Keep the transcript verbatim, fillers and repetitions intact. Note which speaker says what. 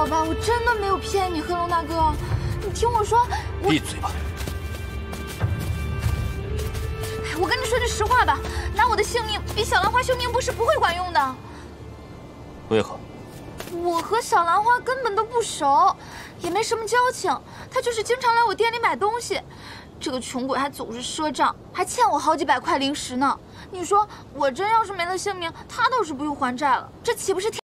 Speaker 1: 我吧，我真的没有骗你，黑龙大哥，你听我说，我
Speaker 2: 闭嘴吧！
Speaker 1: 我跟你说句实话吧，拿我的性命比小兰花修命布是不会管用的。
Speaker 2: 为何？
Speaker 1: 我和小兰花根本都不熟，也没什么交情，她就是经常来我店里买东西。这个穷鬼还总是赊账，还欠我好几百块零食呢。你说我真要是没了性命，他倒是不用还债了，这岂不是天？